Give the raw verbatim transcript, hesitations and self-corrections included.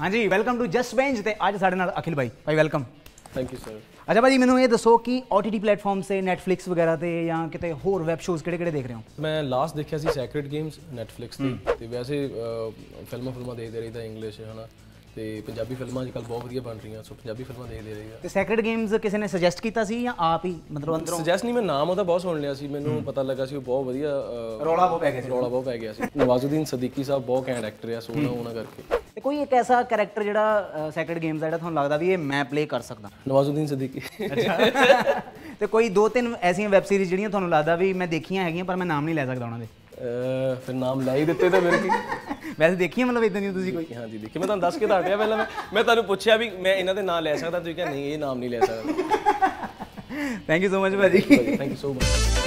हाँ जी, welcome to just bench ते आज साडे नाल अखिल भाई भाई वेलकम। Thank you sir. अच्छा भाजी मैनू ये दसो कि ओ टी टी प्लेटफॉर्म से नैटफ्लिक्स वगैरह ते या किते होर वैब शोज़ किहड़े किहड़े देख रहे हो? मैं लास्ट देखिया सी सैक्रेड गेम्स नैटफ्लिक्स ते ते वैसे फिल्मां फिल्मां देखदे रहीदा इंग्लिश है ना ਤੇ ਪੰਜਾਬੀ ਫਿਲਮਾਂ ਅੱਜਕੱਲ ਬਹੁਤ ਵਧੀਆ ਬਣ ਰਹੀਆਂ ਸੋ ਪੰਜਾਬੀ ਫਿਲਮਾਂ ਦੇਖਦੇ ਰਹੀਦਾ। ਤੇ ਸੈਕਰਡ ਗੇਮਸ ਕਿਸੇ ਨੇ ਸੁਜੈਸਟ ਕੀਤਾ ਸੀ ਜਾਂ ਆਪ ਹੀ ਮਤਲਬ ਅੰਦਰੋਂ? ਸੁਜੈਸਟ ਨਹੀਂ, ਮੈਂ ਨਾਮ ਉਹਦਾ ਬਹੁਤ ਸੁਣ ਲਿਆ ਸੀ, ਮੈਨੂੰ ਪਤਾ ਲੱਗਾ ਸੀ ਉਹ ਬਹੁਤ ਵਧੀਆ ਰੌਲਾ ਬਹੁਤ ਪੈ ਗਿਆ ਸੀ ਰੌਲਾ ਬਹੁਤ ਪੈ ਗਿਆ ਸੀ। ਨਵਾਜ਼ੁਦੀਨ ਸਦੀਕੀ ਸਾਹਿਬ ਬਹੁਤ ਕੈਂਡ ਐਕਟਰ ਆ ਸੋ ਉਹਨਾਂ ਉਹਨਾਂ ਕਰਕੇ। ਤੇ ਕੋਈ ਇੱਕ ਐਸਾ ਕੈਰੈਕਟਰ ਜਿਹੜਾ ਸੈਕਰਡ ਗੇਮਸ ਦਾ ਜਿਹੜਾ ਤੁਹਾਨੂੰ ਲੱਗਦਾ ਵੀ ਇਹ ਮੈਂ ਪਲੇ ਕਰ ਸਕਦਾ? ਨਵਾਜ਼ੁਦੀਨ ਸਦੀਕੀ। ਤੇ ਕੋਈ ਦੋ ਤਿੰਨ ਐਸੀਆਂ ਵੈਬ ਸੀਰੀਜ਼ ਜਿਹੜੀਆਂ ਤੁਹਾਨੂੰ ਲੱਗਦਾ ਵੀ ਮੈਂ ਦੇਖੀਆਂ ਹੈਗੀਆਂ ਪਰ ਮੈਂ ਨਾਮ ਨਹੀਂ ਲੈ ਸਕਦਾ ਉਹਨਾਂ ਦੇ? ਫਿਰ ਨਾਮ ਲੈ ਹੀ ਦਿੱਤੇ ਤਾਂ ਫਿਰ ਕੀ। ਵੈਸੇ ਦੇਖੀਆਂ ਮਤਲਬ ਇਦਾਂ ਦੀਆਂ ਤੁਸੀਂ ਕੋਈ? ਹਾਂਜੀ ਦੇਖੀ, ਮੈਂ ਤੁਹਾਨੂੰ ਦੱਸ ਕੇ ਤਾਂ ਹਟਿਆ ਪਹਿਲਾਂ। ਮੈਂ ਮੈਂ ਤੁਹਾਨੂੰ ਪੁੱਛਿਆ ਵੀ ਮੈਂ ਇਹਨਾਂ ਦੇ ਨਾਂ ਲੈ ਸਕਦਾ, ਤੁਸੀਂ ਕਿਹਾ ਨਹੀਂ ਇਹ ਨਾਮ ਨਹੀਂ ਲੈ ਸਕਦਾ। ਥੈਂਕ ਯੂ ਸੋ ਮਚ ਭਾਜੀ। Thank you so much.